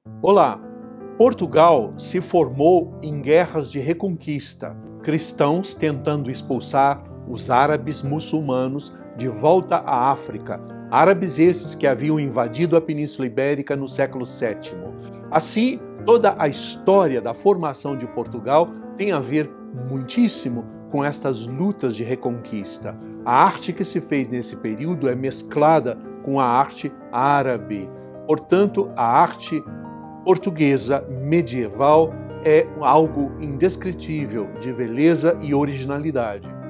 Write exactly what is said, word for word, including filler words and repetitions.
Olá! Portugal se formou em guerras de reconquista, cristãos tentando expulsar os árabes muçulmanos de volta à África, árabes esses que haviam invadido a Península Ibérica no século sétimo. Assim, toda a história da formação de Portugal tem a ver muitíssimo com estas lutas de reconquista. A arte que se fez nesse período é mesclada com a arte árabe. Portanto, a arte portuguesa medieval é algo indescritível de beleza e originalidade.